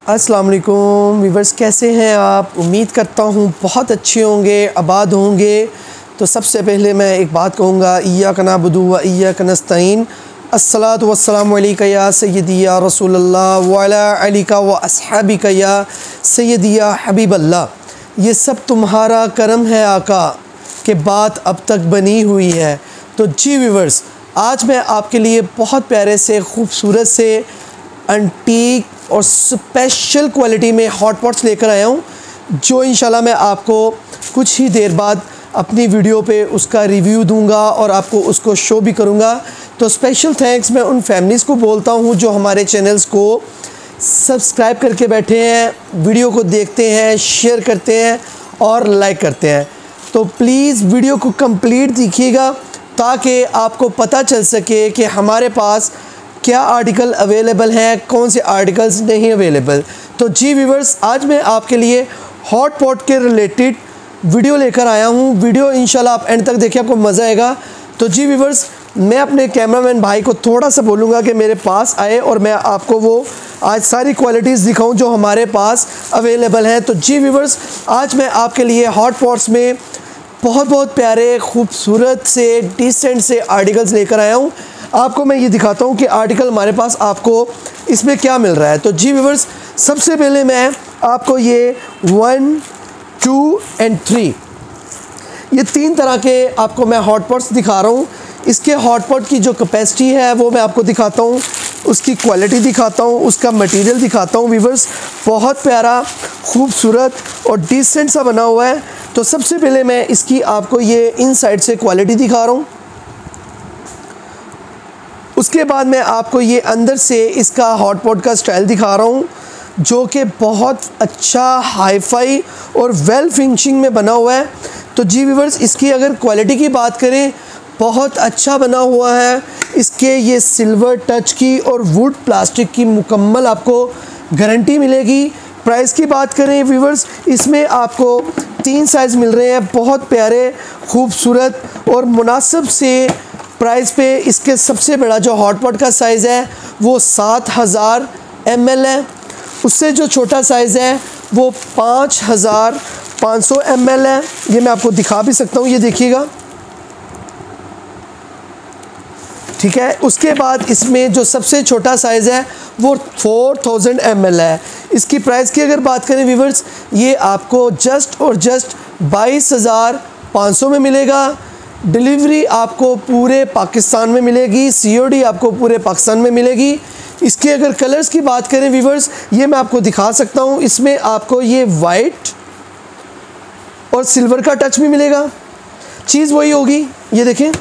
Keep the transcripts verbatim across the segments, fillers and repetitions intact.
अस्सलाम वालेकुम व्यूअर्स, कैसे हैं आप? उम्मीद करता हूँ बहुत अच्छे होंगे, आबाद होंगे। तो सबसे पहले मैं एक बात कहूँगा, इय्याका नअबुदु व इय्याका नस्तईन। अस्सलातु वस्सलामु अलैका या सय्यदी या रसूलल्लाह व अला आलिका व अस्हाबिका या सय्यदी या हबीबल्लाह। ये सब तुम्हारा करम है आका कि बात अब तक बनी हुई है। तो जी व्यूअर्स, आज मैं आपके लिए बहुत प्यारे से खूबसूरत से एंटीक और स्पेशल क्वालिटी में हॉट पॉट्स लेकर आया हूँ, जो इंशाल्लाह मैं आपको कुछ ही देर बाद अपनी वीडियो पे उसका रिव्यू दूंगा और आपको उसको शो भी करूँगा। तो स्पेशल थैंक्स मैं उन फैमिलीज़ को बोलता हूँ जो हमारे चैनल्स को सब्सक्राइब करके बैठे हैं, वीडियो को देखते हैं, शेयर करते हैं और लाइक करते हैं। तो प्लीज़ वीडियो को कंप्लीट देखिएगा ताकि आपको पता चल सके कि हमारे पास क्या आर्टिकल अवेलेबल हैं, कौन से आर्टिकल्स नहीं अवेलेबल। तो जी व्यूअर्स, आज मैं आपके लिए हॉट पॉट के रिलेटेड वीडियो लेकर आया हूँ। वीडियो इंशाल्लाह आप एंड तक देखिए, आपको मज़ा आएगा। तो जी व्यूअर्स, मैं अपने कैमरामैन भाई को थोड़ा सा बोलूँगा कि मेरे पास आए और मैं आपको वो आज सारी क्वालिटीज़ दिखाऊँ जो हमारे पास अवेलेबल हैं। तो जी व्यूअर्स, आज मैं आपके लिए हॉट पॉट्स में बहुत बहुत प्यारे खूबसूरत से डिसेंट से आर्टिकल्स लेकर आया हूँ। आपको मैं ये दिखाता हूँ कि आर्टिकल हमारे पास आपको इसमें क्या मिल रहा है। तो जी व्यूअर्स, सबसे पहले मैं आपको ये वन टू एंड थ्री ये तीन तरह के आपको मैं हॉट पॉट्स दिखा रहा हूँ। इसके हॉट पॉट की जो कैपेसिटी है वो मैं आपको दिखाता हूँ, उसकी क्वालिटी दिखाता हूँ, उसका मटेरियल दिखाता हूँ। व्यूअर्स, बहुत प्यारा खूबसूरत और डिसेंट सा बना हुआ है। तो सबसे पहले मैं इसकी आपको ये इनसाइड से क्वालिटी दिखा रहा हूँ, उसके बाद मैं आपको ये अंदर से इसका हॉट पॉट का स्टाइल दिखा रहा हूँ जो कि बहुत अच्छा हाई-फाई और वेल फिनिशिंग में बना हुआ है। तो जी व्यूअर्स, इसकी अगर क्वालिटी की बात करें, बहुत अच्छा बना हुआ है। इसके ये सिल्वर टच की और वुड प्लास्टिक की मुकम्मल आपको गारंटी मिलेगी। प्राइस की बात करें व्यूअर्स, इसमें आपको तीन साइज़ मिल रहे हैं, बहुत प्यारे खूबसूरत और मुनासिब से प्राइस पे। इसके सबसे बड़ा जो हॉट पॉट का साइज़ है वो सात हज़ार एम एल है, उससे जो छोटा साइज़ है वो पाँच हज़ार पाँच सौ एम एल है। ये मैं आपको दिखा भी सकता हूँ, ये देखिएगा, ठीक है। उसके बाद इसमें जो सबसे छोटा साइज़ है वो फोर थाउजेंड एम एल है। इसकी प्राइस की अगर बात करें व्यूअर्स, ये आपको जस्ट और जस्ट बाईस हज़ार पाँच सौ में मिलेगा। डिलीवरी आपको पूरे पाकिस्तान में मिलेगी, सीओडी आपको पूरे पाकिस्तान में मिलेगी। इसके अगर कलर्स की बात करें व्यूअर्स, ये मैं आपको दिखा सकता हूँ। इसमें आपको ये वाइट और सिल्वर का टच भी मिलेगा। चीज़ वही होगी, ये देखें,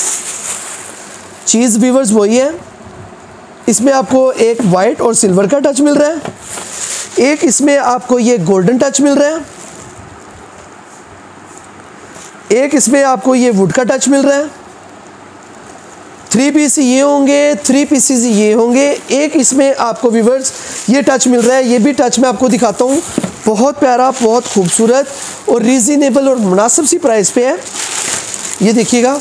चीज़ व्यूअर्स वही है। इसमें आपको एक वाइट और सिल्वर का टच मिल रहा है, एक इसमें आपको ये गोल्डन टच मिल रहा है, एक इसमें आपको ये वुड का टच मिल रहा है। थ्री पीस ये होंगे, थ्री पीसेस ये होंगे। एक इसमें आपको व्यूअर्स ये टच मिल रहा है, ये भी टच मैं आपको दिखाता हूँ। बहुत प्यारा, बहुत खूबसूरत और रीज़नेबल और मुनासिब सी प्राइस पे है। ये देखिएगा,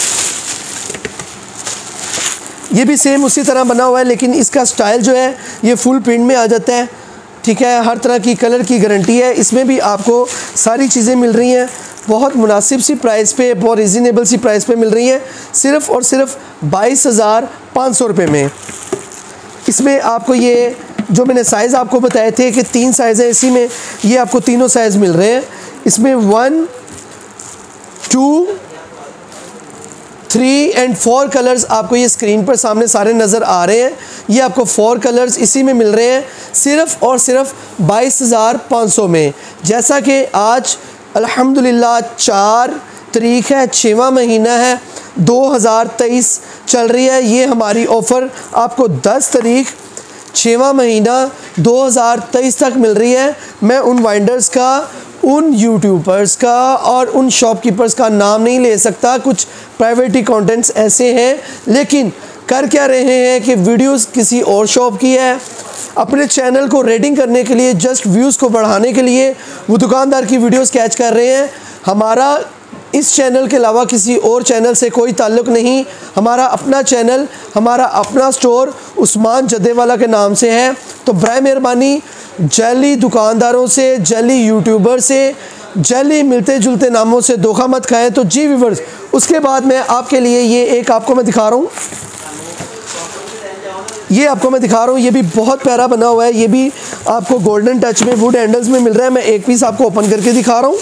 ये भी सेम उसी तरह बना हुआ है, लेकिन इसका स्टाइल जो है ये फुल प्रिंट में आ जाता है, ठीक है। हर तरह की कलर की गारंटी है। इसमें भी आपको सारी चीज़ें मिल रही हैं, बहुत मुनासिब सी प्राइस पे, बहुत रिजनेबल सी प्राइस पे मिल रही है, सिर्फ़ और सिर्फ बाईस हज़ार पाँच सौ रुपये में। इसमें आपको ये जो मैंने साइज़ आपको बताए थे कि तीन साइज़ है, इसी में ये आपको तीनों साइज़ मिल रहे हैं। इसमें one two three and four colours आपको ये स्क्रीन पर सामने सारे नज़र आ रहे हैं। ये आपको फोर कलर्स इसी में मिल रहे हैं, सिर्फ़ और सिर्फ बाईस हज़ार पाँच सौ में। जैसा कि आज अल्हम्दुलिल्लाह चार तारीख है, छठवां महीना है, दो हज़ार तेईस चल रही है। ये हमारी ऑफ़र आपको दस तारीख छठवां महीना दो हज़ार तेईस तक मिल रही है। मैं उन वाइंडर्स का, उन यूट्यूबर्स का और उन शॉपकीपर्स का नाम नहीं ले सकता, कुछ प्राइवेट कंटेंट्स ऐसे हैं, लेकिन कर क्या रहे हैं कि वीडियोस किसी और शॉप की है, अपने चैनल को रेटिंग करने के लिए, जस्ट व्यूज़ को बढ़ाने के लिए वो दुकानदार की वीडियोस कैच कर रहे हैं। हमारा इस चैनल के अलावा किसी और चैनल से कोई ताल्लुक़ नहीं। हमारा अपना चैनल, हमारा अपना स्टोर उस्मान जद्देवाला के नाम से है। तो बराए मेहरबानी जैली दुकानदारों से, जैली यूट्यूबर से, जैली मिलते जुलते नामों से धोखा मत खाएं। तो जी व्यूअर्स, उसके बाद मैं आपके लिए ये एक आपको मैं दिखा रहा हूँ, ये आपको मैं दिखा रहा हूँ, ये भी बहुत प्यारा बना हुआ है। ये भी आपको गोल्डन टच में वुड हैंडल्स में मिल रहा है। मैं एक पीस आपको ओपन करके दिखा रहा हूँ।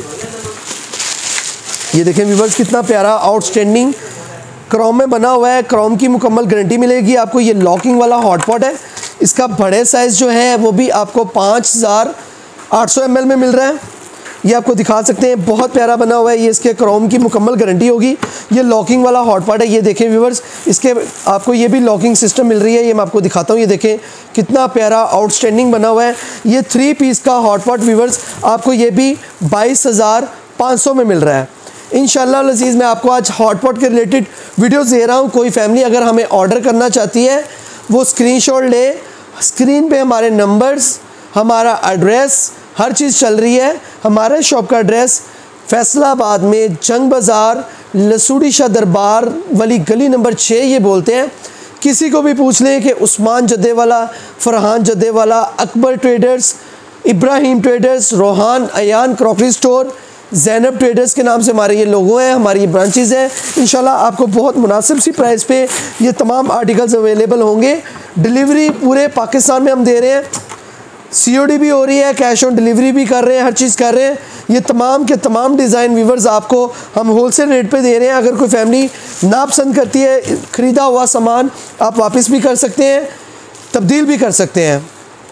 ये देखें व्यूअर्स, कितना प्यारा आउटस्टैंडिंग क्रोम में बना हुआ है। क्रोम की मुकम्मल गारंटी मिलेगी आपको। ये लॉकिंग वाला हॉटपॉट है। इसका बड़े साइज़ जो है वो भी आपको पाँच हज़ार आठ सौ एम एल में मिल रहा है। ये आपको दिखा सकते हैं, बहुत प्यारा बना हुआ है। ये इसके क्रोम की मुकम्मल गारंटी होगी। ये लॉकिंग वाला हॉटपॉट है। ये देखें व्यूअर्स, इसके आपको ये भी लॉकिंग सिस्टम मिल रही है। ये मैं आपको दिखाता हूँ। ये देखें कितना प्यारा आउटस्टैंडिंग बना हुआ है। ये थ्री पीस का हॉटपॉट व्यूअर्स आपको ये भी बाईस हज़ार पाँच सौ में मिल रहा है। इंशाल्लाह अज़ीज़, मैं आपको आज हॉटपॉट के रिलेटेड वीडियोस दे रहा हूँ। कोई फैमिली अगर हमें ऑर्डर करना चाहती है वो स्क्रीनशॉट ले। स्क्रीन पे हमारे नंबर्स, हमारा एड्रेस, हर चीज़ चल रही है। हमारे शॉप का एड्रेस फैसलाबाद में जंग बाज़ार, लसूड़ी शाह दरबार वाली गली नंबर छः ये बोलते हैं। किसी को भी पूछ लें कि Usman Jaddewala, Farhan Jaddewala, Akbar traders, Ibrahim traders, Rohan Ayan crockery store, Zainab traders के नाम से हमारे ये लोगो हैं, हमारी ये ब्रांचेस हैं। इंशाल्लाह आपको बहुत मुनासिब सी प्राइस पे ये तमाम आर्टिकल्स अवेलेबल होंगे। डिलीवरी पूरे पाकिस्तान में हम दे रहे हैं। सीओडी भी हो रही है, कैश ऑन डिलीवरी भी कर रहे हैं, हर चीज़ कर रहे हैं। ये तमाम के तमाम डिज़ाइन व्यूअर्स आपको हम होलसेल रेट पे दे रहे हैं। अगर कोई फैमिली ना पसंद करती है ख़रीदा हुआ सामान, आप वापस भी कर सकते हैं, तब्दील भी कर सकते हैं।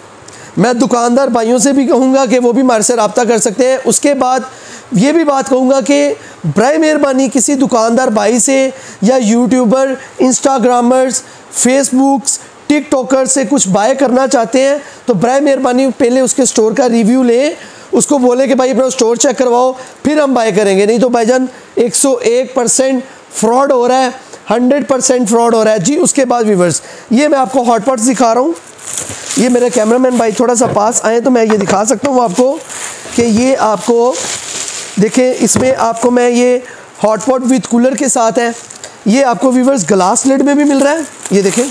मैं दुकानदार भाइयों से भी कहूँगा कि वो भी हमारे से रब्ता कर सकते हैं। उसके बाद ये भी बात कहूँगा कि बराए मेहरबानी किसी दुकानदार भाई से या यूट्यूबर, इंस्टाग्रामर्स, फेसबुक्स, टिकटॉकर से कुछ बाय करना चाहते हैं तो बराए मेहरबानी पहले उसके स्टोर का रिव्यू लें। उसको बोले कि भाई अपना स्टोर चेक करवाओ, फिर हम बाय करेंगे। नहीं तो भाईजान एक सौ एक परसेंट फ्रॉड हो रहा है, हंड्रेड परसेंट फ्रॉड हो रहा है जी। उसके बाद व्यूअर्स, ये मैं आपको हॉटपॉट्स दिखा रहा हूँ। ये मेरे कैमरामैन भाई थोड़ा सा पास आए तो मैं ये दिखा सकता हूँ आपको कि ये आपको देखें, इसमें आपको मैं ये हॉटपॉट विद कूलर के साथ है। ये आपको व्यूअर्स ग्लास लिड में भी मिल रहा है। ये देखें,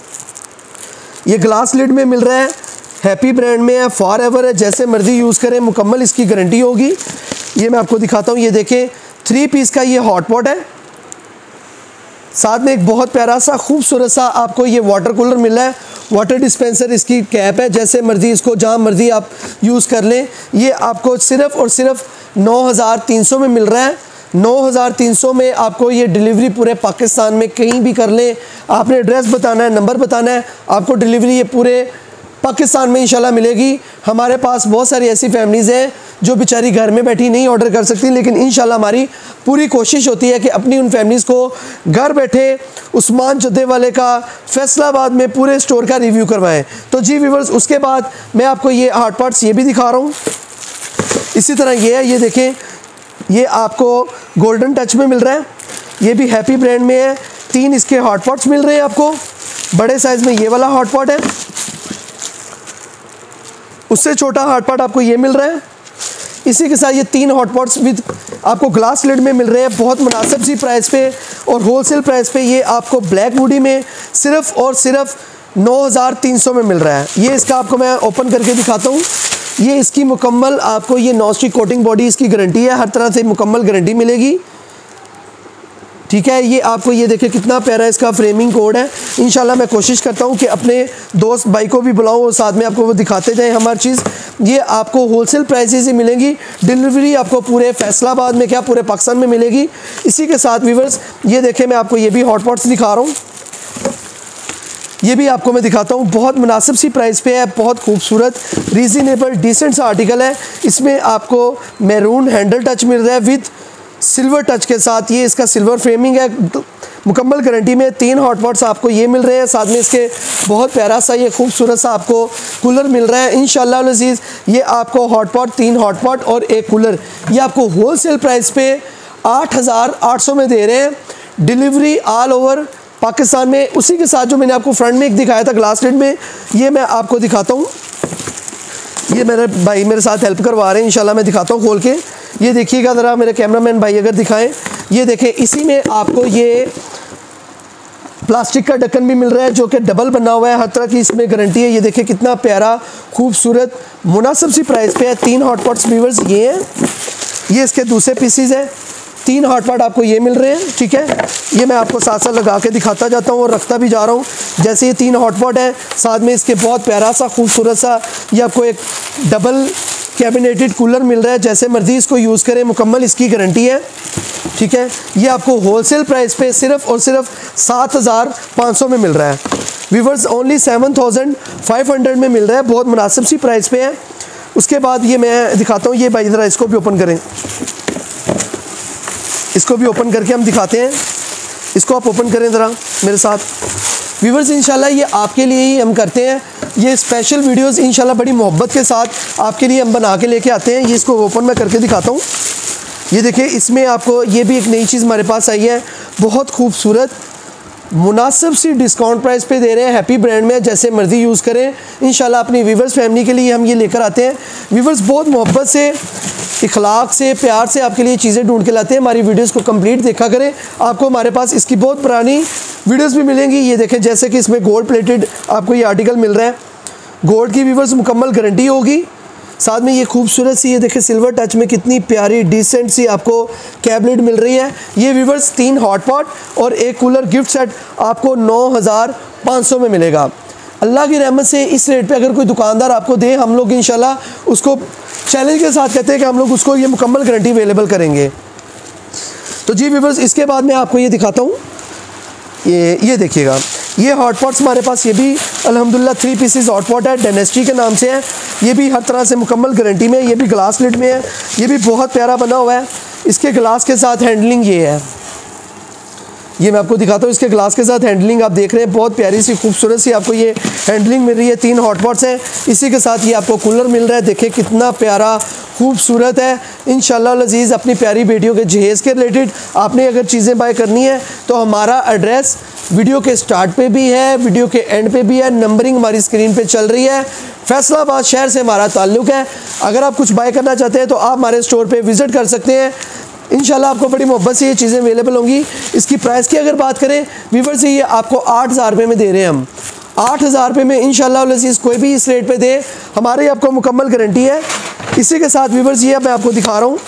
ये ग्लास लिड में मिल रहा है, हैप्पी ब्रांड में है, फॉर एवर है, जैसे मर्जी यूज़ करें, मुकम्मल इसकी गारंटी होगी। ये मैं आपको दिखाता हूँ। ये देखें, थ्री पीस का ये हॉटपॉट है। साथ में एक बहुत प्यारा सा खूबसूरत सा आपको ये वाटर कूलर मिल रहा है। वाटर डिस्पेंसर इसकी कैप है, जैसे मर्जी इसको जहाँ मर्जी आप यूज़ कर लें। ये आपको सिर्फ़ और सिर्फ नौ हज़ार तीन सौ में मिल रहा है। नौ हज़ार तीन सौ में आपको ये डिलीवरी पूरे पाकिस्तान में कहीं भी कर लें। आपने एड्रेस बताना है, नंबर बताना है, आपको डिलीवरी ये पूरे पाकिस्तान में इंशाल्लाह मिलेगी। हमारे पास बहुत सारी ऐसी फैमिलीज़ हैं जो बेचारी घर में बैठी नहीं ऑर्डर कर सकती, लेकिन इंशाल्लाह हमारी पूरी कोशिश होती है कि अपनी उन फैमिलीज़ को घर बैठे उस्मान जद्देवाले का फैसलाबाद में पूरे स्टोर का रिव्यू करवाएं। तो जी व्यूअर्स, उसके बाद मैं आपको ये हॉटपॉट्स ये भी दिखा रहा हूँ। इसी तरह ये है, ये देखें, ये आपको गोल्डन टच में मिल रहा है। ये भी हैप्पी ब्रांड में है। तीन इसके हॉटपॉट्स मिल रहे हैं आपको। बड़े साइज़ में ये वाला हॉटपॉट है, उससे छोटा हॉटपॉट आपको ये मिल रहा है। इसी के साथ ये तीन हॉटपॉट्स विद आपको ग्लास लिड में मिल रहे हैं, बहुत मुनासिब सी प्राइस पे और होलसेल प्राइस पे। ये आपको ब्लैक वुडी में सिर्फ़ और सिर्फ नौ हज़ार तीन सौ में मिल रहा है। ये इसका आपको मैं ओपन करके दिखाता हूँ। ये इसकी मुकम्मल आपको ये नॉन स्टिक कोटिंग बॉडी इसकी गारंटी है, हर तरह से मुकम्मल गारंटी मिलेगी, ठीक है। ये आपको ये देखें कितना प्यारा इसका फ्रेमिंग कोड है। इंशाल्लाह मैं कोशिश करता हूँ कि अपने दोस्त भाई को भी बुलाऊँ और साथ में आपको वो दिखाते जाएँ हमारी चीज़। ये आपको होलसेल प्राइसेस ही मिलेंगी। डिलीवरी आपको पूरे फैसलाबाद में क्या पूरे पाकिस्तान में मिलेगी। इसी के साथ व्यूअर्स, ये देखें, मैं आपको ये भी हॉटपॉट्स दिखा रहा हूँ। ये भी आपको मैं दिखाता हूँ, बहुत मुनासिब सी प्राइस पे है, बहुत खूबसूरत रीज़नेबल डिसेंट सा आर्टिकल है। इसमें आपको मैरून हैंडल टच मिल रहा है विद सिल्वर टच के साथ। ये इसका सिल्वर फ्रेमिंग है, मुकम्मल गारंटी में। तीन हॉटपॉट्स आपको ये मिल रहे हैं, साथ में इसके बहुत प्यारा सा ये खूबसूरत सा आपको कूलर मिल रहा है। इंशाल्लाह अज़ीज़, ये आपको हॉटपॉट, तीन हॉटपॉट और एक कूलर, ये आपको होलसेल प्राइस पे आठ हज़ार आठ सौ में दे रहे हैं। डिलीवरी ऑल ओवर पाकिस्तान में। उसी के साथ जो मैंने आपको फ्रंट में एक दिखाया था ग्लास लिड में, ये मैं आपको दिखाता हूँ। ये मेरे भाई मेरे साथ हेल्प करवा रहे हैं, इंशाल्लाह मैं दिखाता हूँ खोल के। ये देखिएगा ज़रा, मेरे कैमरामैन भाई अगर दिखाएं। ये देखें, इसी में आपको ये प्लास्टिक का ढक्कन भी मिल रहा है जो कि डबल बना हुआ है, हर तरह की इसमें गारंटी है। ये देखिए कितना प्यारा खूबसूरत मुनासिब सी प्राइस पे है। तीन हॉट पॉट्स व्यूअर्स ये हैं, ये इसके दूसरे पीसीज हैं। तीन हॉट पॉट आपको ये मिल रहे हैं, ठीक है। ये मैं आपको साथ साथ लगा के दिखाता जाता हूँ और रखता भी जा रहा हूँ। जैसे ये तीन हॉट पॉट है, साथ में इसके बहुत प्यारा सा खूबसूरत सा ये आपको एक डबल कैबिनेटेड कूलर मिल रहा है। जैसे मर्जी इसको यूज़ करें, मुकम्मल इसकी गारंटी है, ठीक है। ये आपको होलसेल प्राइस पे सिर्फ और सिर्फ सात हज़ार पाँच सौ में मिल रहा है viewers, only seven thousand five hundred में मिल रहा है। बहुत मुनासिब सी प्राइस पे है। उसके बाद ये मैं दिखाता हूँ, ये भाई ज़रा इसको भी ओपन करें, इसको भी ओपन करके हम दिखाते हैं। इसको आप ओपन करें ज़रा मेरे साथ व्यूअर्स। इंशाल्लाह ये आपके लिए ही हम करते हैं, ये स्पेशल वीडियोस इंशाल्लाह बड़ी मोहब्बत के साथ आपके लिए हम बना के लेके आते हैं। ये इसको ओपन मैं करके दिखाता हूँ। ये देखिए इसमें आपको ये भी एक नई चीज़ हमारे पास आई है, बहुत खूबसूरत मुनासिब सी डिस्काउंट प्राइस पे दे रहे हैं। हैप्पी ब्रांड में, जैसे मर्ज़ी यूज़ करें। इंशाल्लाह अपनी व्यूवर्स फैमिली के लिए हम ये लेकर आते हैं। व्यूवर्स बहुत मोहब्बत से, इखलाक से, प्यार से आपके लिए चीज़ें ढूंढ के लाते हैं। हमारी वीडियोस को कंप्लीट देखा करें, आपको हमारे पास इसकी बहुत पुरानी वीडियोस भी मिलेंगी। ये देखें जैसे कि इसमें गोल्ड प्लेटेड आपको ये आर्टिकल मिल रहा है, गोल्ड की व्यूवर्स मुकम्मल गारंटी होगी। साथ में ये खूबसूरत सी, ये देखें सिल्वर टच में कितनी प्यारी डिसेंट सी आपको कैबिनेट मिल रही है। ये व्यूवर्स तीन हॉट पॉट और एक कूलर गिफ्ट सेट आपको नौ हज़ार पाँच सौ में मिलेगा। अल्लाह की रहमत से इस रेट पे अगर कोई दुकानदार आपको दे, हम लोग इंशाल्लाह उसको चैलेंज के साथ कहते हैं कि हम लोग उसको ये मुकम्मल गारंटी अवेलेबल करेंगे। तो जी व्यूवर्स, इसके बाद मैं आपको ये दिखाता हूँ, ये ये देखिएगा ये हॉट पॉट्स हमारे पास, ये भी अल्हम्दुलिल्लाह थ्री पीसेस हॉट पॉट है, डायनेस्टी के नाम से है। ये भी हर तरह से मुकम्मल गारंटी में, ये भी ग्लास लिड में है। ये भी बहुत प्यारा बना हुआ है। इसके ग्लास के साथ हैंडलिंग ये है, ये मैं आपको दिखाता हूँ। इसके ग्लास के साथ हैंडलिंग आप देख रहे हैं, बहुत प्यारी सी खूबसूरत सी आपको ये हैंडलिंग मिल रही है। तीन हॉट पॉट्स हैं, इसी के साथ ये आपको कूलर मिल रहा है। देखिए कितना प्यारा खूबसूरत है। इंशाल्लाह अज़ीज़ अपनी प्यारी बेटियों के जहेज़ के रिलेटेड आपने अगर चीज़ें बाय करनी है तो हमारा एड्रेस वीडियो के स्टार्ट पे भी है, वीडियो के एंड पे भी है। नंबरिंग हमारी स्क्रीन पे चल रही है। फैसलाबाद शहर से हमारा ताल्लुक़ है। अगर आप कुछ बाय करना चाहते हैं तो आप हमारे स्टोर पे विज़िट कर सकते हैं। इंशाल्लाह आपको बड़ी मोहब्बत से ये चीज़ें अवेलेबल होंगी। इसकी प्राइस की अगर बात करें व्यूअर्स, ये आपको आठ हज़ार रुपये में दे रहे हैं हम। आठ हज़ार रुपये में इंशाल्लाह अज़ीज़ कोई भी इस रेट पे दे, हमारी आपको मुकम्मल गारंटी है। इसी के साथ व्यूअर्स ये मैं आपको दिखा रहा हूँ,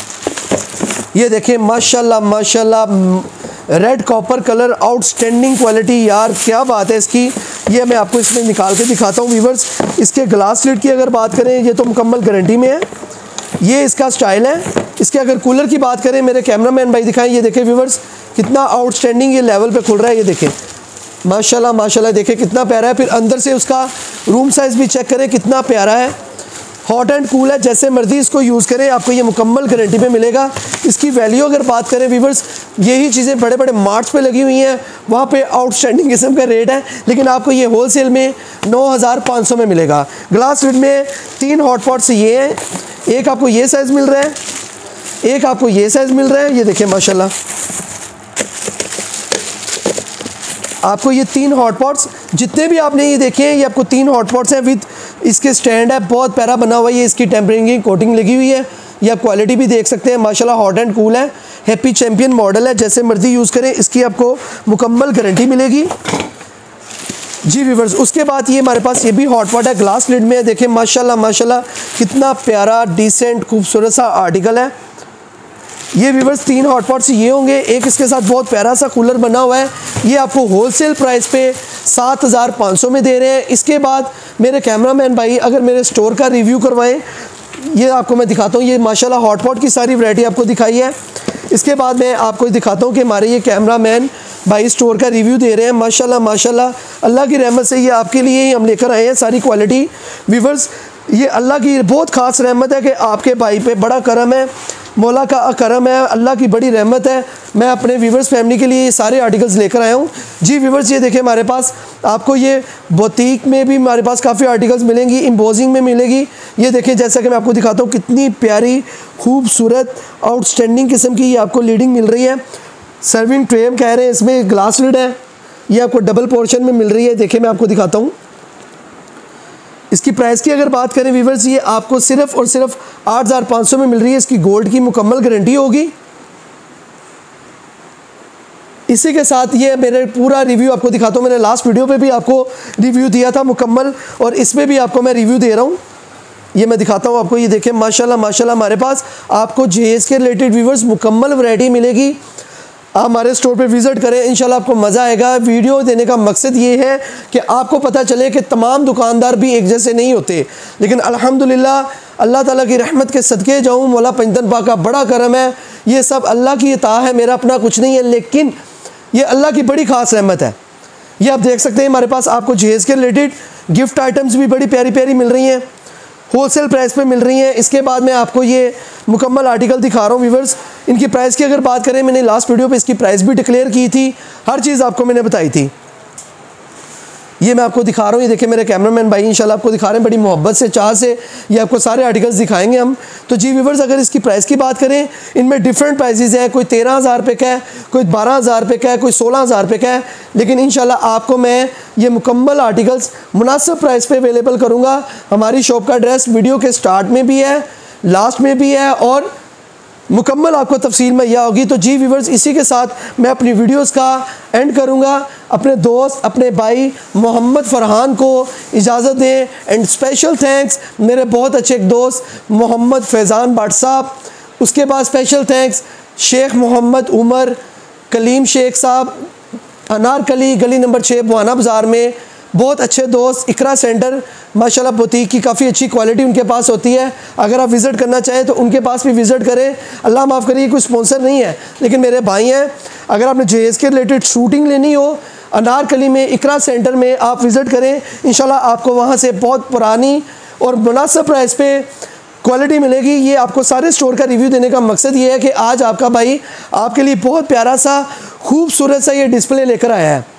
ये देखें माशाल्लाह माशाल्लाह red copper colour, outstanding quality, यार क्या बात है इसकी। ये मैं आपको इसमें निकाल के दिखाता हूँ व्यूअर्स। इसके ग्लास लिड की अगर बात करें, ये तो मुकम्मल गारंटी में है। ये इसका स्टाइल है। इसके अगर कूलर की बात करें, मेरे कैमरामैन भाई दिखाएं, ये देखें व्यूअर्स कितना आउटस्टैंडिंग ये लेवल पे खुल रहा है। ये देखें माशाल्लाह माशाल्लाह, देखें कितना प्यारा है। फिर अंदर से उसका रूम साइज़ भी चेक करें, कितना प्यारा है। हॉट एंड कूल है, जैसे मर्जी इसको यूज़ करें, आपको ये मुकम्मल गारंटी पे मिलेगा। इसकी वैल्यू अगर बात करें व्यूअर्स, यही चीज़ें बड़े बड़े मार्ट्स पे लगी हुई हैं, वहाँ पे आउटस्टैंडिंग किस्म का रेट है, लेकिन आपको ये होलसेल में नौ हज़ार पाँच सौ में मिलेगा। ग्लास लिड में तीन हॉट पॉट्स ये हैं, एक आपको ये साइज़ मिल रहा है, एक आपको ये साइज़ मिल रहा है। ये देखिए माशाल्लाह आपको ये तीन हॉट पॉट्स जितने भी आपने ये देखे हैं, ये आपको तीन हॉट पॉट्स हैं विद इसके स्टैंड है, बहुत प्यारा बना हुआ है। ये इसकी टेम्परिंग की कोटिंग लगी हुई है। ये आप क्वालिटी भी देख सकते हैं माशाल्लाह, हॉट एंड कूल है। हैप्पी चैम्पियन मॉडल है, जैसे मर्जी यूज़ करें, इसकी आपको मुकम्मल गारंटी मिलेगी जी व्यूअर्स। उसके बाद ये हमारे पास ये भी हॉट पॉट है, ग्लास लिड में है। देखें माशाल्लाह माशाल्लाह कितना प्यारा डिसेंट खूबसूरत सा आर्टिकल है। ये व्यूअर्स तीन हॉट पॉट्स ये होंगे, एक इसके साथ बहुत प्यारा सा कूलर बना हुआ है। ये आपको होलसेल प्राइस पे सात हज़ार पाँच सौ में दे रहे हैं। इसके बाद मेरे कैमरामैन भाई अगर मेरे स्टोर का रिव्यू करवाएं, ये आपको मैं दिखाता हूँ। ये माशाल्लाह हॉट पॉट की सारी वैरायटी आपको दिखाई है। इसके बाद मैं आपको दिखाता हूँ कि हमारे ये कैमरामैन भाई स्टोर का रिव्यू दे रहे हैं। माशाल्लाह माशाल्लाह अल्लाह की रहमत से ये आपके लिए ही हम लेकर आए हैं सारी क्वालिटी व्यूअर्स। ये अल्लाह की बहुत ख़ास रहमत है कि आपके भाई पे बड़ा करम है, मौला का करम है, अल्लाह की बड़ी रहमत है। मैं अपने व्यूवर्स फैमिली के लिए ये सारे आर्टिकल्स लेकर आया हूँ जी व्यूवर्स। ये देखें हमारे पास आपको ये बुटीक में भी हमारे पास काफ़ी आर्टिकल्स मिलेंगी, एम्बोजिंग में मिलेगी। ये देखें जैसा कि मैं आपको दिखाता हूँ, कितनी प्यारी खूबसूरत आउटस्टैंडिंग किस्म की ये आपको लीडिंग मिल रही है। सर्विंग ट्रे हम कह रहे हैं, इसमें ग्लास लिड है, ये आपको डबल पोर्शन में मिल रही है। देखिए मैं आपको दिखाता हूँ, इसकी प्राइस की अगर बात करें व्यूवर्स, ये आपको सिर्फ और सिर्फ आठ हज़ार पाँच सौ में मिल रही है। इसकी गोल्ड की मुकम्मल गारंटी होगी। इसी के साथ ये मेरे पूरा रिव्यू आपको दिखाता हूँ। मैंने लास्ट वीडियो पे भी आपको रिव्यू दिया था मुकम्मल, और इसमें भी आपको मैं रिव्यू दे रहा हूँ। ये मैं दिखाता हूँ आपको, ये देखें माशाल्लाह माशाल्लाह हमारे पास आपको जेएस के रिलेटेड व्यूवर्स मुकम्मल वैरायटी मिलेगी। आप हमारे स्टोर पे विज़िट करें, इंशाल्लाह आपको मज़ा आएगा। वीडियो देने का मकसद ये है कि आपको पता चले कि तमाम दुकानदार भी एक जैसे नहीं होते, लेकिन अल्हम्दुलिल्लाह अल्लाह ताला की रहमत के सदक़े जाऊँ, मौला पंजतन पाक का बड़ा करम है। ये सब अल्लाह की अता है, मेरा अपना कुछ नहीं है, लेकिन ये अल्लाह की बड़ी ख़ास रहमत है। ये आप देख सकते हैं हमारे पास आपको जेएस के रिलेटेड गिफ्ट आइटम्स भी बड़ी प्यारी प्यारी मिल रही हैं, होलसेल प्राइस पे मिल रही हैं। इसके बाद मैं आपको ये मुकम्मल आर्टिकल दिखा रहा हूँ व्यूवर्स। इनकी प्राइस की अगर बात करें, मैंने लास्ट वीडियो पे इसकी प्राइस भी डिक्लेयर की थी, हर चीज़ आपको मैंने बताई थी। ये मैं आपको दिखा रहा हूँ, ये देखिए मेरे कैमरामैन भाई इंशाल्लाह आपको दिखा रहे हैं, बड़ी मोहब्बत से चाह से ये आपको सारे आर्टिकल्स दिखाएंगे हम। तो जी व्यूवर्स, अगर इसकी प्राइस की बात करें, इनमें डिफरेंट प्राइसेस हैं, कोई तेरह हज़ार रुपये का है, कोई बारह हज़ार रुपये का है, कोई सोलह हज़ार रुपये का है, लेकिन इंशाल्लाह आपको मैं ये मुकम्मल आर्टिकल्स मुनासिब प्राइस पे अवेलेबल करूँगा। हमारी शॉप का एड्रेस वीडियो के स्टार्ट में भी है, लास्ट में भी है, और मुकम्मल आपको तफसील में यह होगी। तो जी व्यूवर्स, इसी के साथ मैं अपनी वीडियोस का एंड करूंगा। अपने दोस्त, अपने भाई मोहम्मद फरहान को इजाज़त दें, एंड स्पेशल थैंक्स मेरे बहुत अच्छे एक दोस्त मोहम्मद फैज़ान बाट साहब। उसके बाद स्पेशल थैंक्स शेख मोहम्मद उमर कलीम शेख साहब, अनारकली गली नंबर छः बुआना बाज़ार में, बहुत अच्छे दोस्त। इकरा सेंटर माशाल्लाह बुटीक की काफ़ी अच्छी क्वालिटी उनके पास होती है, अगर आप विज़िट करना चाहें तो उनके पास भी विज़िट करें। अल्लाह माफ़ करिए कोई स्पॉन्सर नहीं है, लेकिन मेरे भाई हैं। अगर आपने जेएस के रिलेटेड शूटिंग लेनी हो, अनारकली में इकरा सेंटर में आप विज़िट करें, इंशाल्लाह आपको वहाँ से बहुत पुरानी और मुनासिब प्राइस पे क्वालिटी मिलेगी। ये आपको सारे स्टोर का रिव्यू देने का मकसद ये है कि आज आपका भाई आपके लिए बहुत प्यारा सा खूबसूरत सा ये डिस्प्ले लेकर आया है।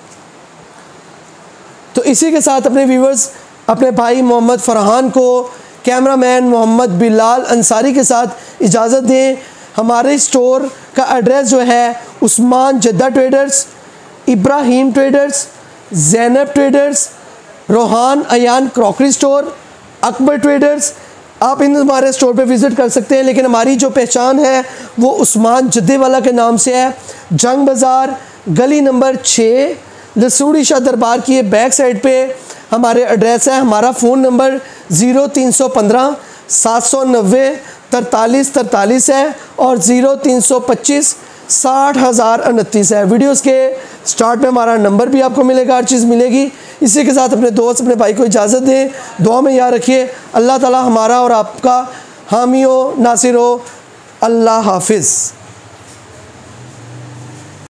तो इसी के साथ अपने व्यूवर्स, अपने भाई मोहम्मद फरहान को, कैमरामैन मोहम्मद बिलाल अंसारी के साथ इजाज़त दें। हमारे स्टोर का एड्रेस जो है Usman Jadda traders, Ibrahim traders, Zainab traders, Rohan Ayan crockery store, Akbar traders. आप इन हमारे स्टोर पे विज़िट कर सकते हैं, लेकिन हमारी जो पहचान है वो उस्मान जद्दे वाला के नाम से है। जंग बाज़ार गली नंबर छः लसूड़ी शाह दरबार की बैक साइड पे हमारे एड्रेस है। हमारा फ़ोन नंबर ज़ीरो तीन सौ पंद्रह सात सौ नब्बे तरतालीस तरतालीस है, और ज़ीरो तीन सौ पच्चीस साठ हज़ार उनतीस है। वीडियोस के स्टार्ट में हमारा नंबर भी आपको मिलेगा, हर चीज़ मिलेगी। इसी के साथ अपने दोस्त, अपने भाई को इजाज़त दें, दुआ में याद रखिए। अल्लाह ताला हमारा और आपका हामी हो, नासिर हो। अल्लाह हाफिज़।